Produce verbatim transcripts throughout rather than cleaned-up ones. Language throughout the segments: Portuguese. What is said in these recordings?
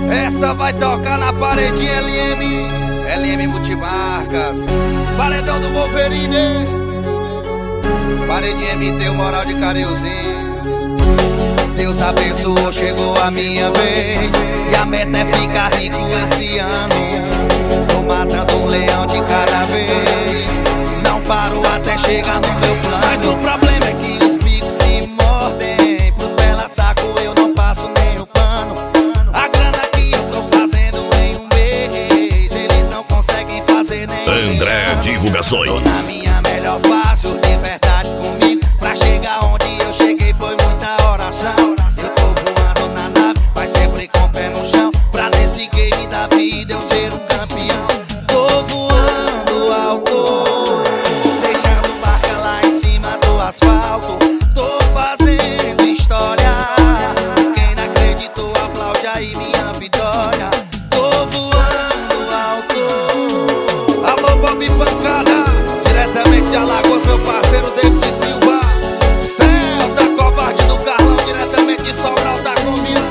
Essa vai tocar na paredinha L M, L M Multimarcas, paredão do Wolverine, paredinha M T, o moral de Careuzinho. Deus abençoou, chegou a minha vez, e a meta é ficar rico esse ano. Tô matando um leão de cada vez, não paro até chegar no meu plano. Mas o problema é que os bicos se mordem, pros bela saco eu não passo nem o pano. A grana que eu tô fazendo em um mês, eles não conseguem fazer nem André anos. Divulgações. Tô na minha melhor fase, de verdade comigo, pra chegar onde eu cheguei foi muita oração. Eu tô voando na nave, mas sempre com o pé no chão, pra nesse game da vida eu ser um campeão. Tô voando alto, deixando marca lá em cima do asfalto. Tô fazendo história, quem não acreditou aplaude aí minha vitória. Tô voando alto. Alô Bob Pancada, diretamente de Alagoas, meu parceiro David Silva. Celta covarde do Carlão, diretamente de Sobral da Colombiana.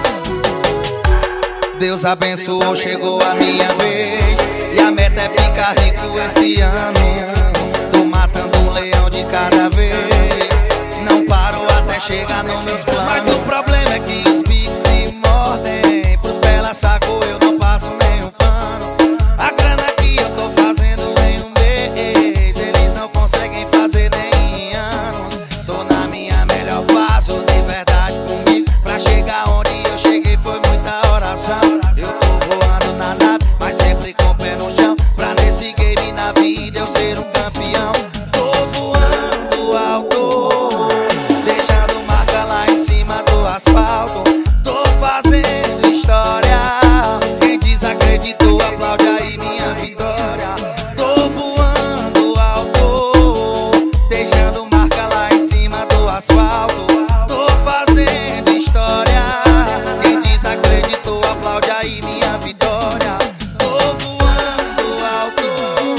Deus abençoou, chegou a minha vez, e a meta é ficar rico esse ano. Tô matando um leão de cada vez, não paro até chegar nos meus planos. Mas o problema é que os bicos se mordem, pros bela saco eu não passo nem um pano. A grana que eu tô fazendo em um mês, eles não conseguem fazer nem em anos. Tô na minha melhor fase, de verdade comigo, pra chegar onde eu cheguei foi muita oração. Eu tô voando na nave, mas sempre com o pé no chão, pra nesse game na vida eu ser um campeão. Tô voando alto, deixando marca lá em cima do asfalto. Tô fazendo história, quem desacreditou aplaude aí minha vitória. Tô voando alto, deixando marca lá em cima do asfalto. Tô fazendo história, quem desacreditou aplaude aí minha vitória. Tô voando alto.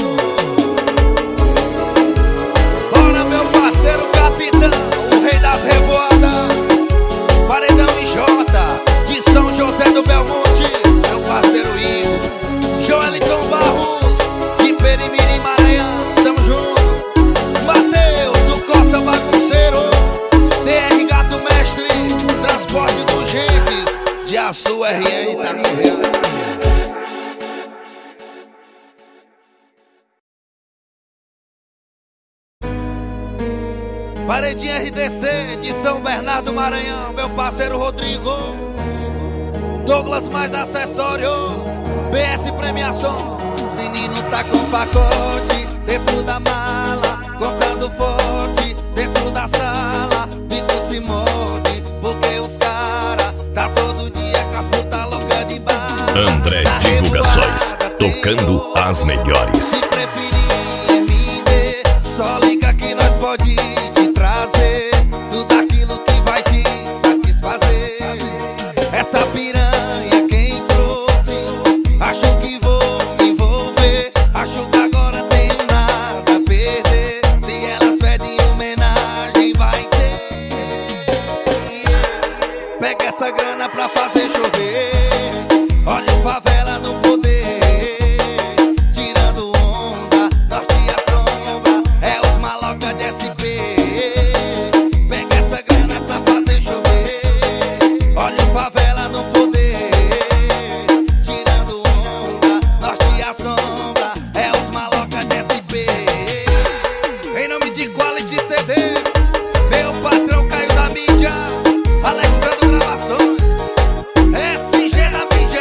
Bora meu parceiro capitão, o rei das revoadas, paredão I J de São José do Belmonte, meu parceiro Igor, Joeliton Barros de Perimirim, Maranhão, tamo junto. Mateus do Coça Bagunceiro, T R Gato Mestre, Transportes Urgentes de Açu R N tá correndo. Paredinha R D C de São Bernardo, Maranhão, meu parceiro Rodrigo, Douglas mais acessórios, B S Premiação. Menino tá com pacote dentro da mala, contando forte dentro da sala. Bico se morde porque os cara tá todo dia com as puta louca de bar. André Divulgações, tocando as melhores. Se preferir M D, só liga que nós pode te trazer tudo aquilo que vai te satisfazer. Essa piranha quem trouxe, acho que vou me envolver. Acho que agora tenho nada a perder. Se elas pedem homenagem vai ter. Pega essa grana pra fazer chover. Olha o favela no poder, tirando onda, norte e a sombra, é os maloca de S P. Pega essa grana pra fazer chover. Olha o favela no poder, tirando onda, norte e a sombra, é os maloca de S P. Em nome de Quality C D, meu patrão Caio da mídia, Alexandre Gravações, F G da mídia.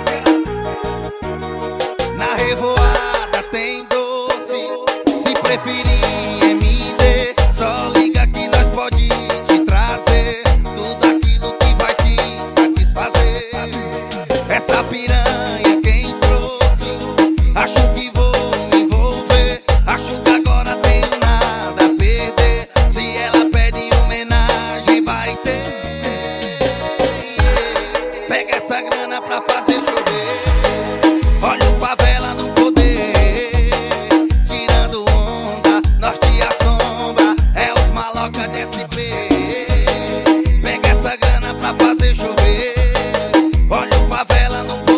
Na revoada tem doce, se preferir M D, só liga que nós pode te trazer tudo aquilo que vai te satisfazer. Essa piranha quem trouxe, acho que vou me envolver. Acho que agora tenho nada a perder. Se ela pede homenagem vai ter. Pega essa grana pra fazer chover. Olha o favela no poder, tirando onda, norte e a sombra, é os maloca de S P. Pega essa grana pra fazer chover. Olha o favela no poder.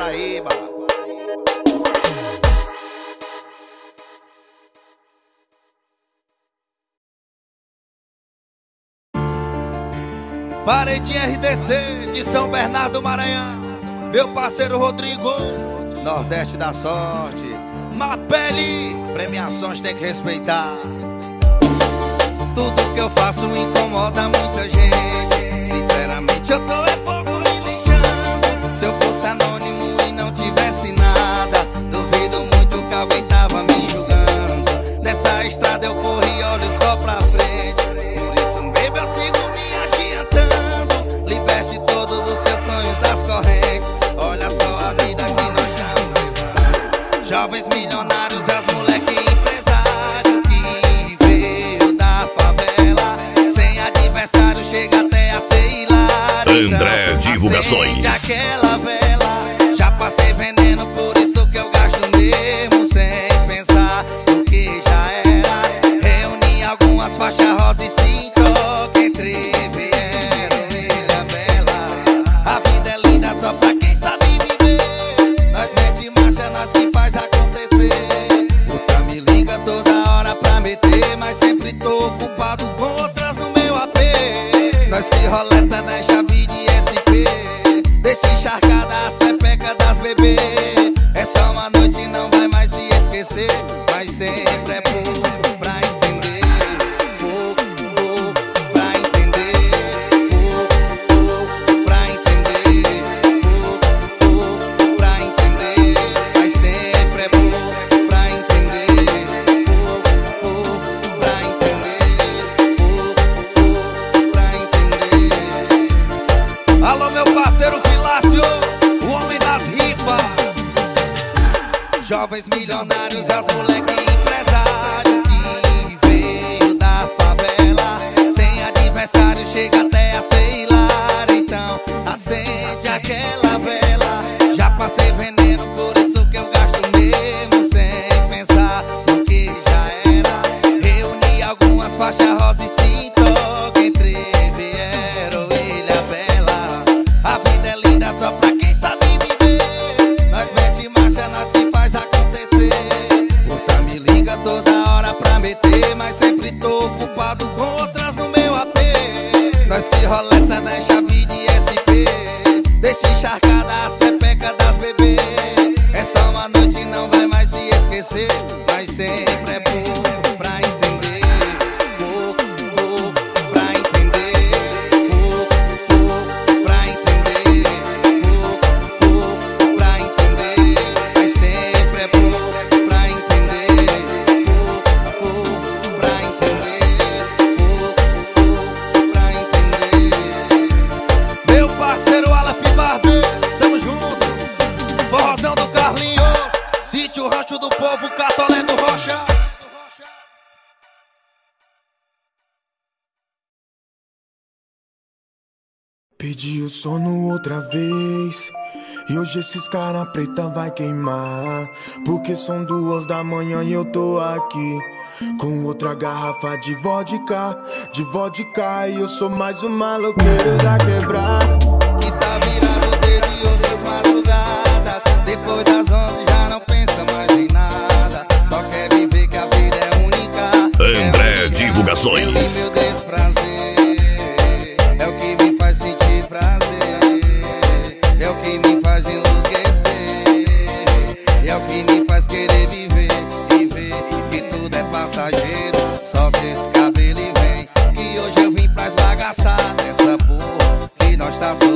Paraíba. Parede R D C de São Bernardo do Maranhão. Meu parceiro Rodrigo, Nordeste da Sorte. Mapele, premiações tem que respeitar. Tudo que eu faço incomoda muita gente. Sinceramente eu tô é pouco me lixando. Se eu fosse anônimo e não tivesse nada, duvido muito que alguém tava me julgando. Nessa estrada eu corro e olho só pra frente. Por isso, baby, eu sigo me adiantando. Liberte todos os seus sonhos das correntes. Olha só a vida que nós estamos levando. Jovens milionários, as moleque empresário que veio da favela. Sem adversário chega até a ser hilário. André Então, Divulgações. acende aquela vela. Já passei veneno, por isso que eu gasto mesmo sem pensar no que já era. Reuni algumas faixas rosa e sim toque entre vieram ilha bela. A vida é linda só pra quem sabe viver. Nós mete marcha, nós que faz acontecer. Puta me liga toda hora pra meter, mas sempre tô ocupado com outras no meu A P. Nós que roleta da chave de S P, deixa encharcada as pepecas das bebê. É só uma noite e não vai mais se esquecer, mas sempre é pouco pra entender. Pouco, pouco pra entender. Pouco, pouco pra entender. Pouco, pouco pra entender. Mas sempre é pouco pra entender. Pouco, pouco pra entender. Pouco, pouco pra entender. Alô, meu parceiro Filácio, o homem das rifas. Jovens milionários, as moleque empresário que veio da favela. Sem adversário chega até a ser hilário. Então acende aquela vela. Já passei veneno, por isso que eu gasto mesmo sem pensar no que já era. Reuni algumas faixas rosa e sim toque entre vieram ilha bela. A vida é linda só pra quem sabe viver. Nós mete marcha, nós que faz acontecer. Puta me liga toda hora pra meter, mas sempre tô ocupado com outras no meu A P. Nós que roleta da chave de S P, deixa encharcada as pepecas das bebê. É só uma noite e não vai mais se esquecer, mas sempre é pouco pra entender. Pouco, pouco pra entender. Pouco, pouco pra entender. Pouco, pouco pra entender. Mas sempre é pouco pra entender. Pouco, pouco pra entender. Pouco, pouco pra entender. Meu parceiro Aleph Barber, tamo junto. Forrozão do Carlinhos, Sítio Rancho do Povo, Catolé do Rocha. Pedi o sono outra vez, e hoje esses cara preta vai queimar. Porque são duas da manhã e eu tô aqui com outra garrafa de vodka, de vodka. E eu sou mais um maloqueiro da quebrada, Que tá virado desde outras madrugadas. Depois das onze já não pensa mais em nada. Só quer viver que a vida é única. André É única. Divulgações. Eu e meu desprazer é o que me faz sentir prazer. É o que me faz enlouquecer. É o que me faz querer viver. Viver que tudo é passageiro. Só que esse cabelo e vem. Que hoje eu vim pra esbagaçar nessa porra que nós tá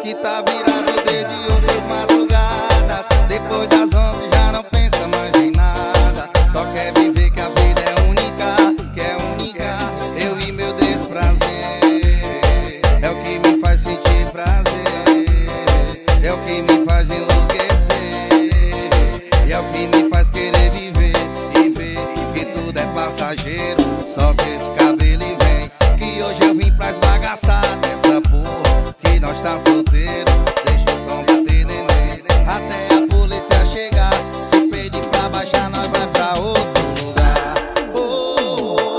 que tá virado desde outras madrugadas. Depois das onze já não pensa mais em nada, só quer viver que a vida é única, que é única. Eu e meu desprazer é o que me faz sentir prazer, é o que me faz enlouquecer, e é o que me faz querer viver e ver que tudo é passageiro. Solta esse cabelo e vem, que hoje eu vim pra esbagaçar dessa porra, que nós tá solteiro. Deixa o som bater neném, até a polícia chegar. Se pedir pra baixar, nós vai pra outro lugar. Oh, oh,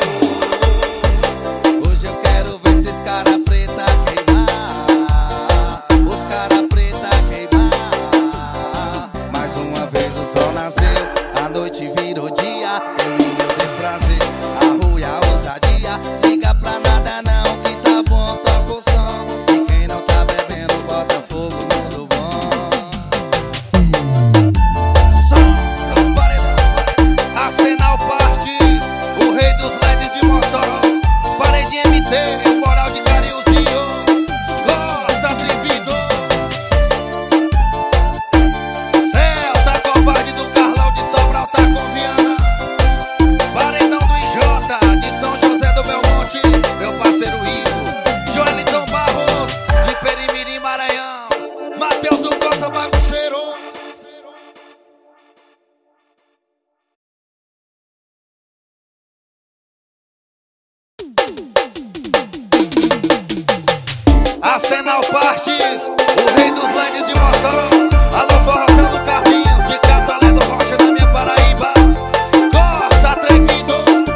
oh. Hoje eu quero ver esses cara preta queimar, os cara preta queimar. Mais uma vez o sol nasceu, a noite virou dia. Eu e meu desprazer, a rua e a ousadia. Liga pra nada não, que tá bom, toca o som. E quem não tá bebendo, bota fogo no do bom. Som dos paredão, Arsenal Partes, o rei dos L E Ds de Mossoró. Parede M T, o moral de Cariuzinho. Gosta atrevido. Celta covarde do Carlão de Sobral, tá com Viana. Paredão do I J de São José do Belmonte, meu parceiro Rico. Joelitão Barros de Perimirim, Maranhão. Matheus do Costa Bagunceiro. Arsenal Partes, o rei dos L E Ds de Mossoró. Alô, forrozão do Carlinhos de Catolé do Rocha da minha Paraíba. Gosta atrevido.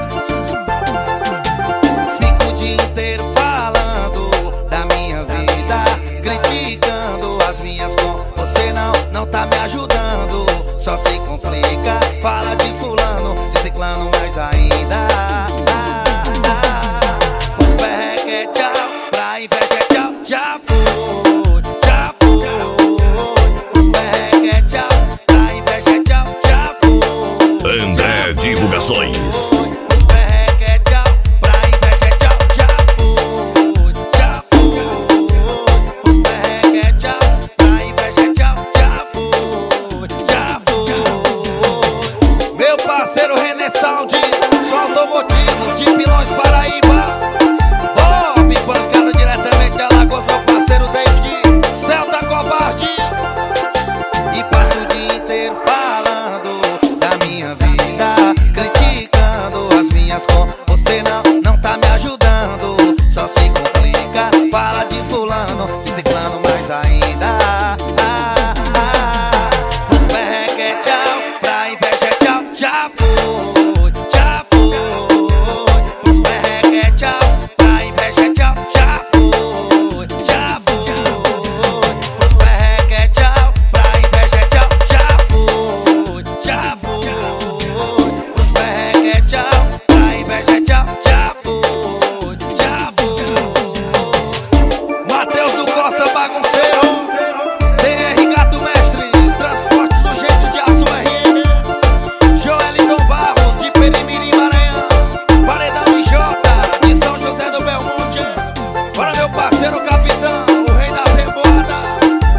Fico o dia inteiro falando da minha vida, criticando as minhas com você não, não tá me ajudando. Só se complica, fala de fulano, de ciclano mais ainda. Ah, ah. Os perreque é tchau, pra inveja é tchau, já foi, já foi. Os perreque é tchau, pra inveja é tchau, já foi. André Divulgações. Os perreque é tchau, pra inveja é tchau, já foi, já foi. Os perreque é tchau, pra inveja é tchau, já foi, já foi. Meu parceiro René Sound, só automotivos de Pilões, Paraíba. Bob pancada diretamente de Alagoas, meu parceiro David, Celta covarde. E passo o dia inteiro falando da minha vida, criticando as minhas com você não, não tá me ajudando. Só se complica, fala de fulano, de ciclano mais ainda. Ah, ah. Os perreque é tchau, pra inveja é tchau, já foi, já foi. Os perreque é tchau, pra inveja é tchau, já foi, já foi. Os perreque é tchau, pra inveja é tchau, já foi, já foi. Os perreque é tchau, pra inveja é tchau, já foi, já foi. Matheus do Costa Bagunceiro, T R Gato Mestres, Transportes Urgentes de Aço R M. Joelitão Barros de Perimirim, Maranhão. Paredão I J de São José do Belmonte. Para meu parceiro capitão, o rei das revoadas.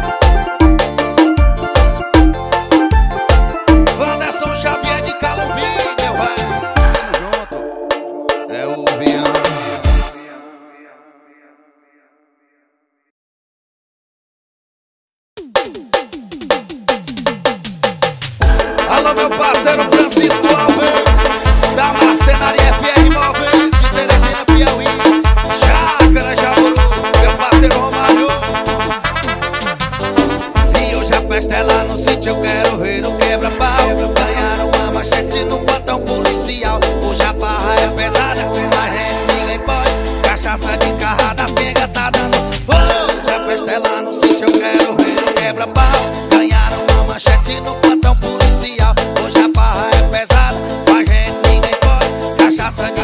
Wanderson Xavier de Calumbi, meu velho. Tamo junto. É o Viana. Alô, meu parceiro Francisco Alves, da Marcenaria F R Móveis de Teresina, Piauí. Chácara Jaburu, meu parceiro Romário. E hoje a festa é lá no sítio, eu quero ver no quebra-pau. Ganharam uma machete no plantão policial. Hoje a farra é pesada, mas é ninguém pode. Cachaça de carrada, as quenga tá dando. Hoje a festa é lá no sítio, eu quero ver no quebra-pau. Ganharam uma manchete no plantão policial. Hoje a farra é pesada, com a gente ninguém pode. Cachaça de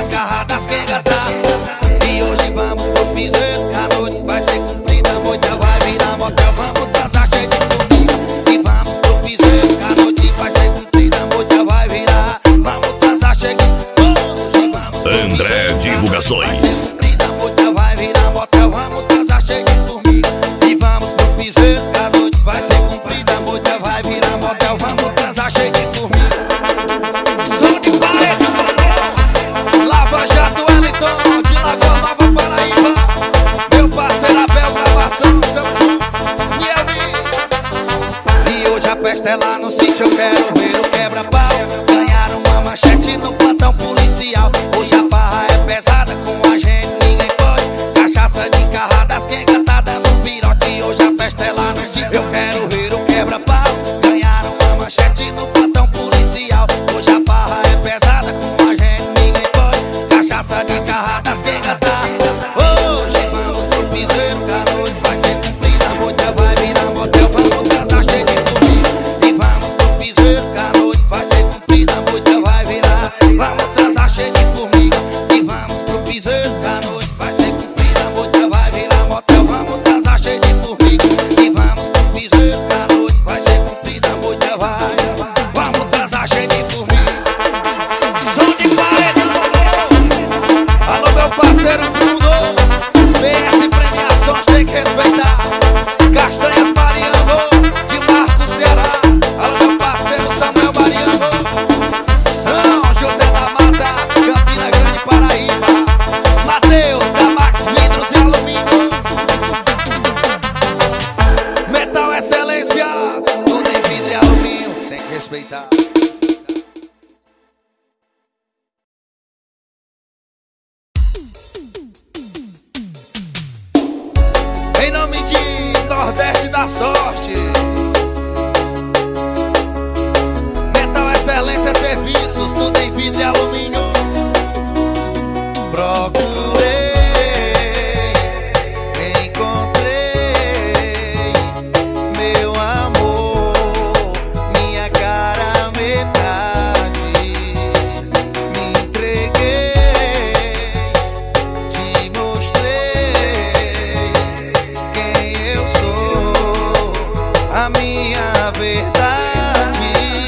excelência, tudo em vidro e alumínio, tem que respeitar. Em nome de Nordeste da Sorte, Metal Excelência Serviços, tudo em vidro e alumínio. Procurei, encontrei meu amor, minha cara metade. Me entreguei, te mostrei quem eu sou, a minha verdade.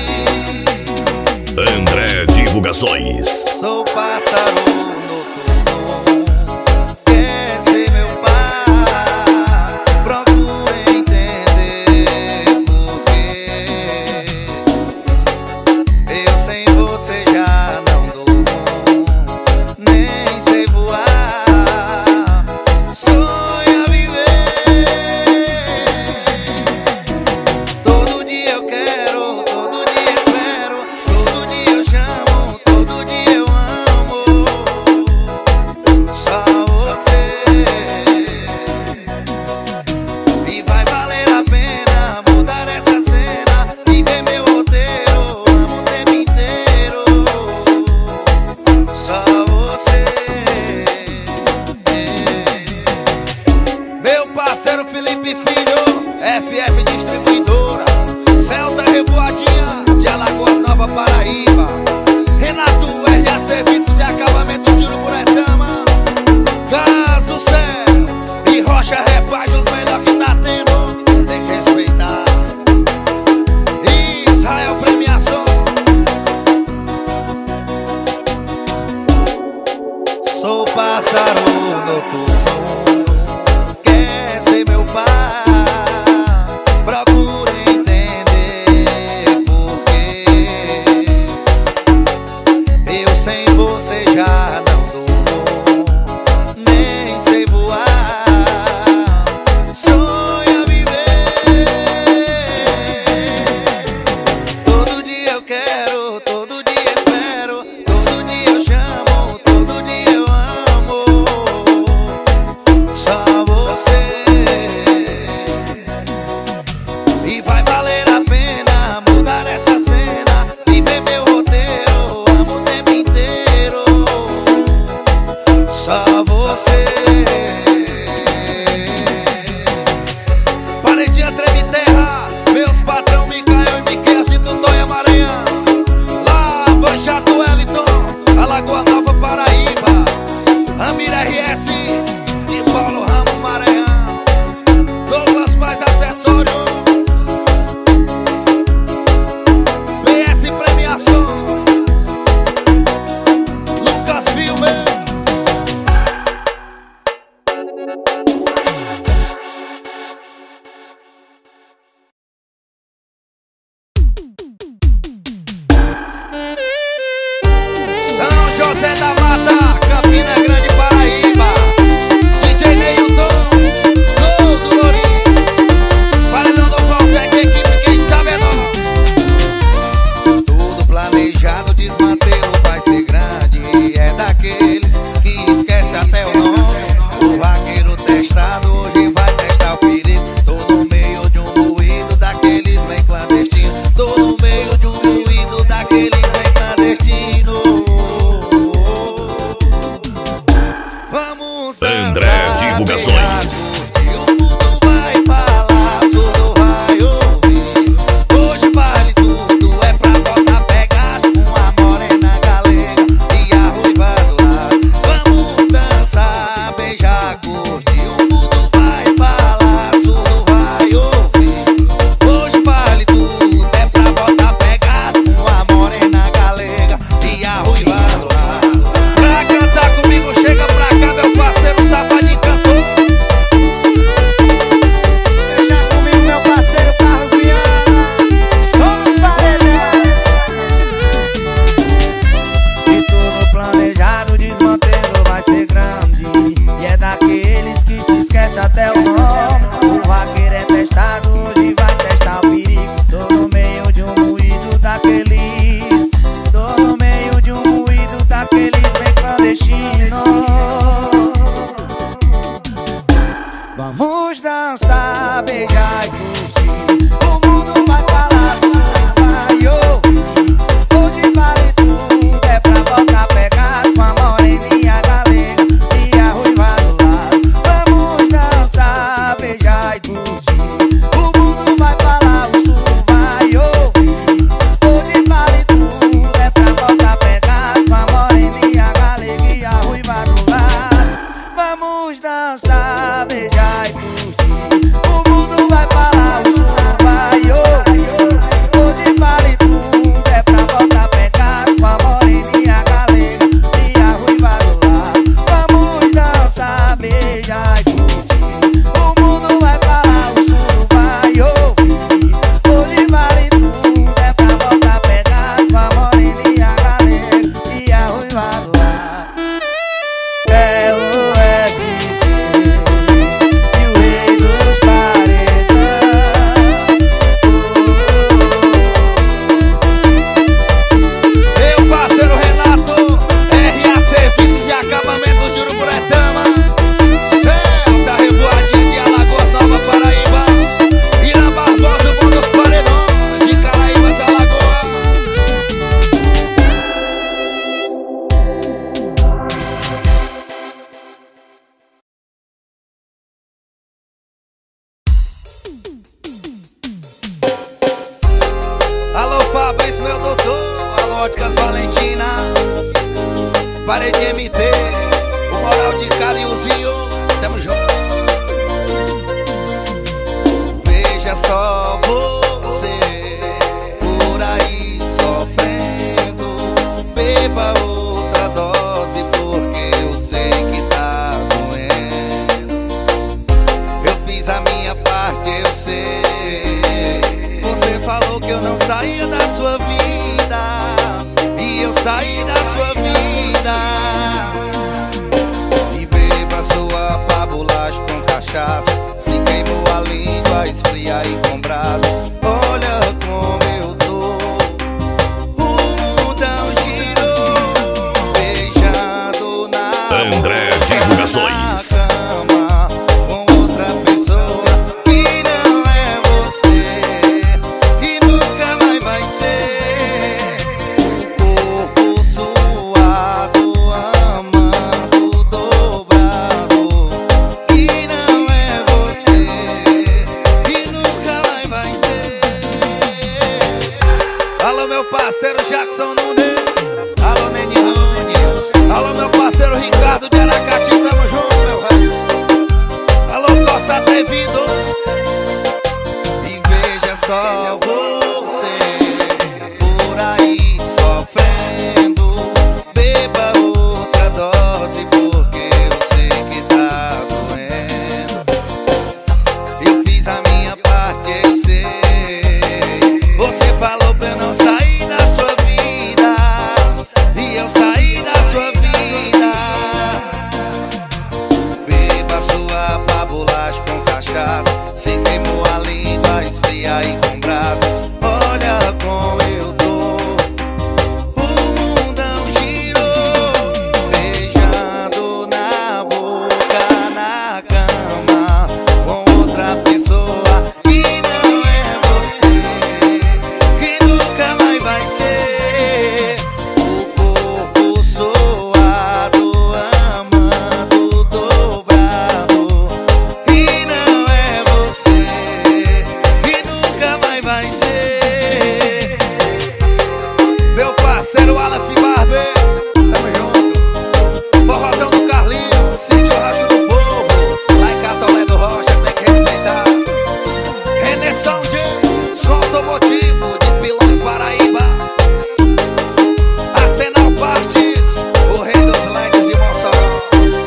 André Divulgações. Sou pássaro noturno, quer ser meu pai. Procuro entender porquê. Eu sem você já não durmo, nem sei voar. Sonho a viver. Todo dia eu quero, todo dia espero, todo dia eu chamo, todo dia eu amo. Só você. E vai valer a pena mudar essa cena, viver meu roteiro, amo o tempo inteiro. Só você. Meu parceiro Felipe Filho, F F Distribuidora, Celta Revoadinha de Alagoas, Nova Paraíba. Renato R A Serviços e Acabamento de Uruburetama. Caso Céu e Rocha Repaz, os melhores que tá tendo, tem que respeitar. Israel Premiação. Sou pássaro noturno, quer ser meu pai. Procuro entender porquê. Eu sem você já não durmo, nem sei voar. Sonho a viver. Todo dia eu quero, todo dia espero, todo dia eu chamo, todo dia eu amo. Só você. E vai valer a pena mudar essa cena, viver meu roteiro, amo o tempo inteiro. Só você. Paredinha Treme Terra, meus patrão Micael e Miqueias de Tutóia, Maranhão. Lava Jato Wellington, Alagoas, Nova Paraíba. Amira R S de Paulo Ramos, Maranhão. Douglas Paz Acessórios, B S Premiação, Lucas Filme. São José da Mata, Campina Grande, Paraíba. D J Neilton, todo Lourinho. Paredão do Valtec, equipe, quem sabe é nós. Tudo planejado, desmantelo vai ser grande. É daqueles que esquece até o nome. O vaqueiro testado hoje vai testar o perigo. Tô no meio de um ruído daqueles bem clandestinos. Tô no meio de um ruído daqueles bem clandestinos. Óticas Valentina, Parede M T, o moral de Carinhozinho, tamo junto. Veja só você por aí sofrendo, beba outra dose porque eu sei que tá doendo. Eu fiz a minha parte, eu sei. Você falou que eu não saía da sua vida e eu saí da sua vida. E beba sua pabulagem com cachaça, se queimou a língua, esfria e com brasa. Olha como eu tô, o mundão girou, beijando na André Divulgações. cama com outra pessoa que não é você, que nunca mais vai ser. O corpo suado, amando dobrado, que não é você, que nunca mais vai ser. Alô meu parceiro Jackson Nunes, alô Neni Nunes, alô meu parceiro Ricardo de Aracati, tamo junto meu velho. Alô Costa Atrevido. E veja só você por aí sofrendo, beba outra dose porque eu sei que tá doendo. Eu fiz a minha parte, eu sei. Você falou pra eu não sair da sua vida e eu saí da sua vida. Beba sua pabulagem com cachaça, se queimou a língua, esfria e com brasa. Olha como eu tô, o mundão girou, beijando na boca, na cama com outra pessoa que não é você, que nunca mais vai ser. O corpo suado, amando dobrado, que não é você, que nunca mais vai ser. Meu parceiro Aleph Barber, tamo junto. Forrozão do Carlinhos, sítio Racho do Povo, lá em Catolé do Rocha, tem que respeitar. René Sound, som automotivo de Pilões, Paraíba. Arsenal Partes, o rei dos leques de Mossoró.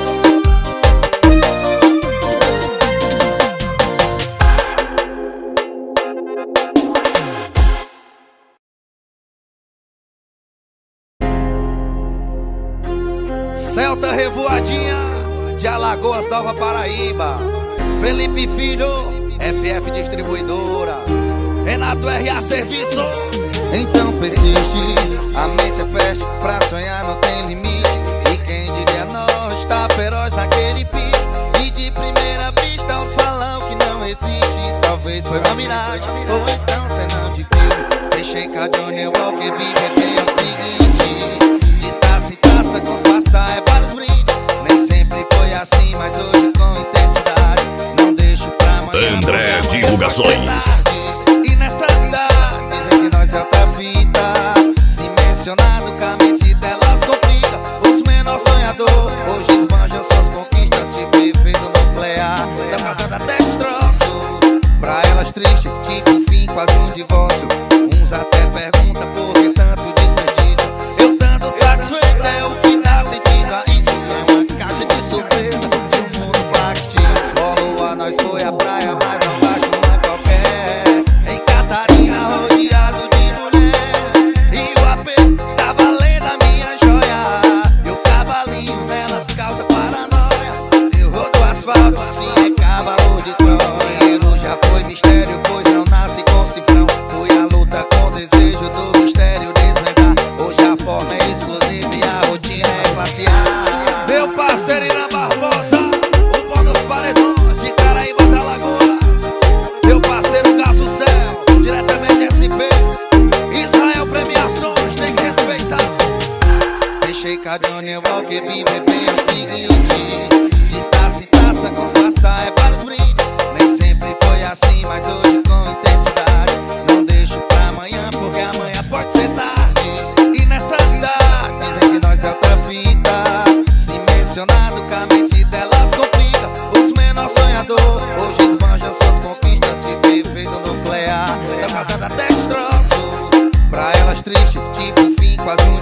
Celta Revoadinha, de Alagoas, Nova Paraíba. Felipe Filho, F F Distribuidora. Renato R A Serviço. Então persiste, a mente é fértil, pra sonhar não tem limite. E quem diria nós, tá feroz naquele pique. E de primeira vista uns falam que não existe. Talvez foi uma miragem, ou então cena de filme. Deixei com a Johnny Walker, viver bem é o seguinte: de taça em taça, com os passar é vários brindes. Nem sempre foi assim, mas hoje com intensidade. Não deixo pra amanhã, André porque amanhã Divulgações. vai ser tarde. E nessa cidade dizem que nós é outra fita. Se mencionado com a mente delas complica. Os menores sonhadores hoje esbanjam suas conquistas de perfeito nuclear. Tá fazendo até destroço pra elas triste, tipo fim, quase um divórcio. Uns até perguntam por que tanto desperdício. Eu tanto satisfeito, é o que dá sentido a isso. É uma caixa de surpresa de um mundo factício. Rolou a nós, foi a praia, mas não baixo não é qualquer. Em Catarina, rodeado de mulher. E o A P tá valendo a minha joia. E o cavalinho delas causa paranoia. Eu rodo asfalto, sim, é cavalo de Troia. Dinheiro já foi mistério, pois não nasce com cifrão. Fui a luta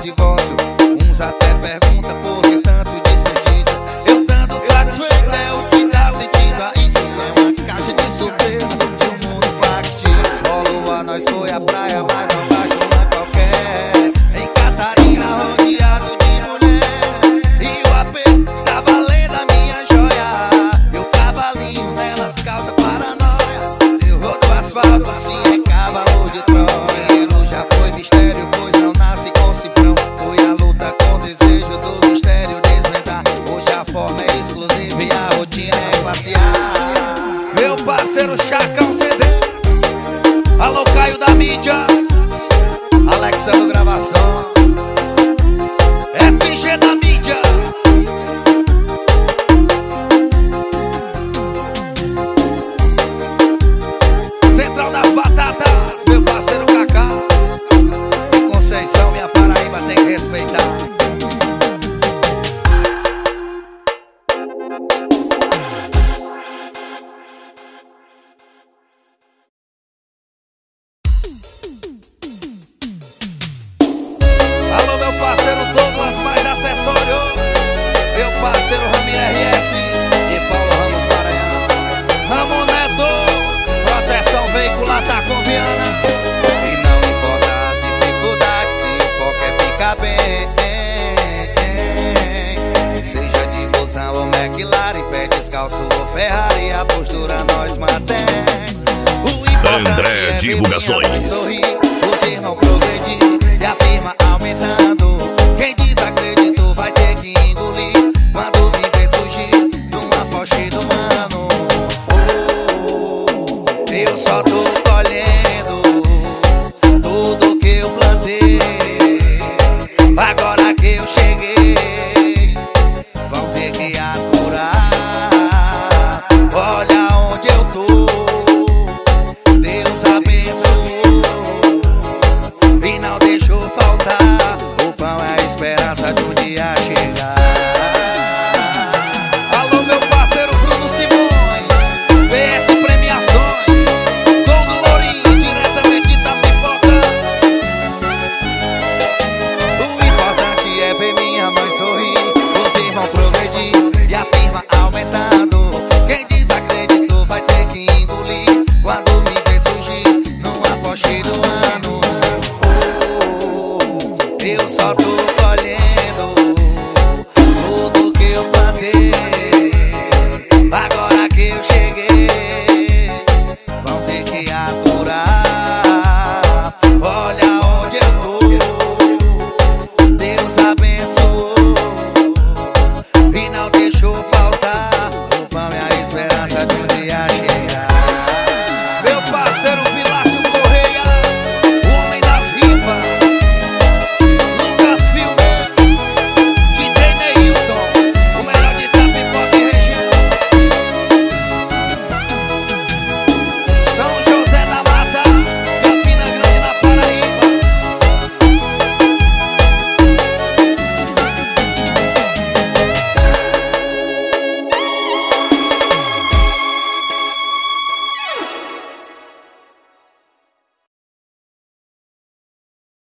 divórcio. Uns até perguntam por que tanto desperdício. Eu dando satisfeito é o que dá sentido a isso. É uma caixa de surpresa de um mundo factício. Rolou a nós, foi a praia, mas não baixo uma qualquer. Em Catarina, rodeado de mulher. E o apelo tá valendo a minha joia. Eu cavalinho nelas, causa paranoia. Eu rodo asfalto, sim, é cavalo de Troia. Dinheiro já foi mistério, pois não nasce com cifrão. Foi a luta com desejo do mistério desvendar. Hoje a forma é exclusiva e a rotina é classe A. Meu parceiro Chacão C D. Alô, Caio da mídia. Alexandre gravação. F G da mídia. Central das Batatas, meu parceiro Kaká. E Conceição, minha Paraíba, tem que respeitar. Alô, meu parceiro Douglas, mais acessório. Meu parceiro Ramiro R S e Paulo Ramos Maranhão. Ramo Neto, proteção veicular tá com Viana. E não importa as dificuldades, se o foco é ficar bem. Seja de busão ou McLaren, pé descalço ou Ferrari, a postura nós mantém. O importante André é ver Divulgações. minha mãe sorrir, os irmãos progredir e a firma aumentando. Quem desacreditou vai ter que engolir quando me ver surgir numa Porsche do mano. Oh, eu só tô colhendo